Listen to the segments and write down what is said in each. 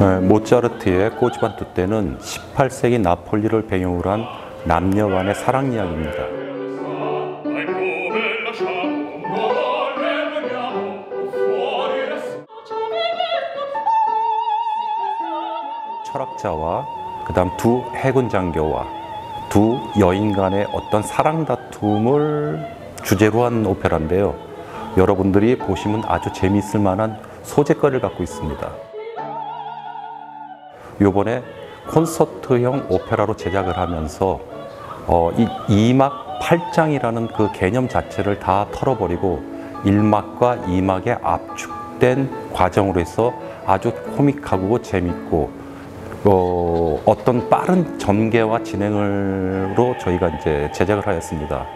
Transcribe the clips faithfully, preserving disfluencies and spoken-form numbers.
네, 모차르트의 꼬지반 투떼는 십팔 세기 나폴리를 배경으로 한 남녀 간의 사랑 이야기입니다. 철학자와 그 다음 두 해군 장교와 두 여인 간의 어떤 사랑 다툼을 주제로 한 오페라인데요. 여러분들이 보시면 아주 재미있을 만한 소재거리를 갖고 있습니다. 요번에 콘서트형 오페라로 제작을 하면서 어, 이 이 막 팔 장이라는 그 개념 자체를 다 털어버리고 일 막과 이 막의 압축된 과정으로 해서 아주 코믹하고 재밌고 어, 어떤 빠른 전개와 진행으로 저희가 이제 제작을 하였습니다.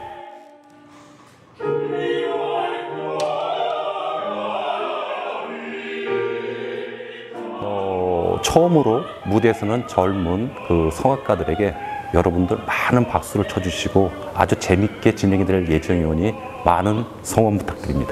어, 처음으로 무대에서는 젊은 그 성악가들에게 여러분들 많은 박수를 쳐주시고 아주 재밌게 진행이 될 예정이오니 많은 성원 부탁드립니다.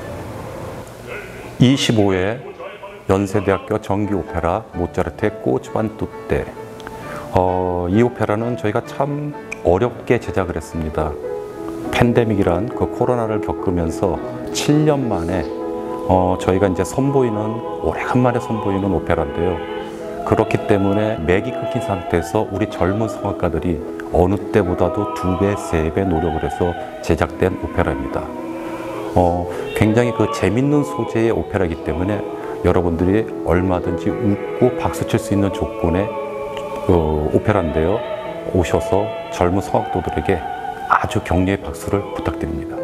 이십오 회 연세대학교 정기오페라 모차르트의 꼬지반 투떼. 어, 이 오페라는 저희가 참 어렵게 제작을 했습니다. 팬데믹이란 그 코로나를 겪으면서 칠 년 만에 어, 저희가 이제 선보이는 오래간만에 선보이는 오페라인데요. 그렇기 때문에 맥이 끊긴 상태에서 우리 젊은 성악가들이 어느 때보다도 두 배, 세 배 노력을 해서 제작된 오페라입니다. 어, 굉장히 그 재밌는 소재의 오페라이기 때문에 여러분들이 얼마든지 웃고 박수 칠 수 있는 조건의 어, 오페라인데요. 오셔서 젊은 성악도들에게 아주 격려의 박수를 부탁드립니다.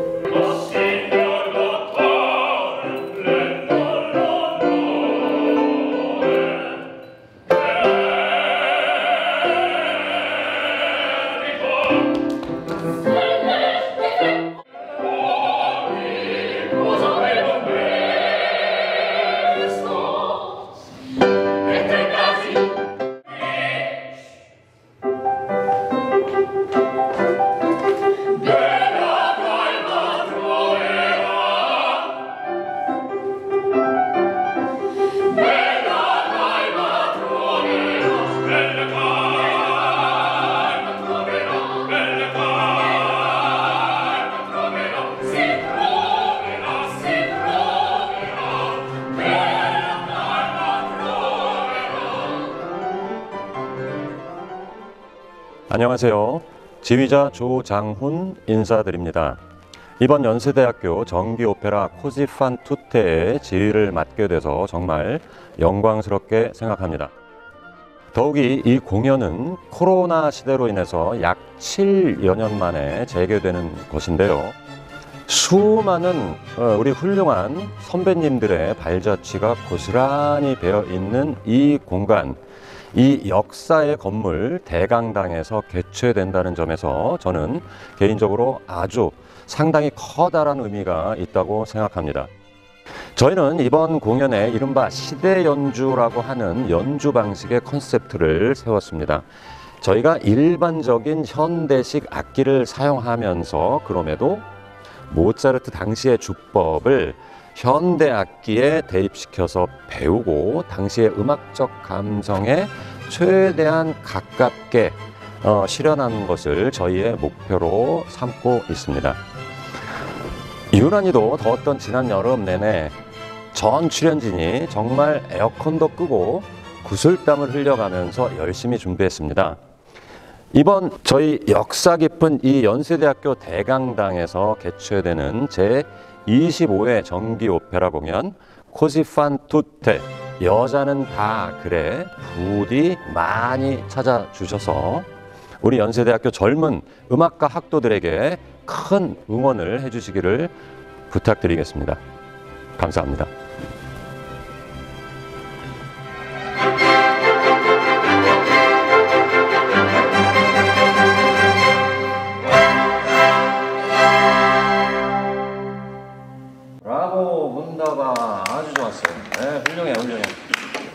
안녕하세요. 지휘자 조장훈 인사드립니다. 이번 연세대학교 정기오페라 꼬지반 투떼의 지휘를 맡게 돼서 정말 영광스럽게 생각합니다. 더욱이 이 공연은 코로나 시대로 인해서 약 칠여 년 만에 재개되는 것인데요. 수많은 우리 훌륭한 선배님들의 발자취가 고스란히 배어있는 이 공간, 이 역사의 건물 대강당에서 개최된다는 점에서 저는 개인적으로 아주 상당히 커다란 의미가 있다고 생각합니다. 저희는 이번 공연에 이른바 시대 연주라고 하는 연주 방식의 컨셉트를 세웠습니다. 저희가 일반적인 현대식 악기를 사용하면서 그럼에도 모차르트 당시의 주법을 현대 악기에 대입시켜서 배우고 당시의 음악적 감성에 최대한 가깝게 어, 실현하는 것을 저희의 목표로 삼고 있습니다. 유난히도 더웠던 지난 여름 내내 전 출연진이 정말 에어컨도 끄고 구슬땀을 흘려가면서 열심히 준비했습니다. 이번 저희 역사 깊은 이 연세대학교 대강당에서 개최되는 제이십오 회 정기 오페라 공연 꼬지반 투떼, 여자는 다 그래, 부디 많이 찾아주셔서 우리 연세대학교 젊은 음악가 학도들에게 큰 응원을 해주시기를 부탁드리겠습니다. 감사합니다. 브라보, 문다바 아주 좋았어요. 네, 훌륭해, 훌륭해.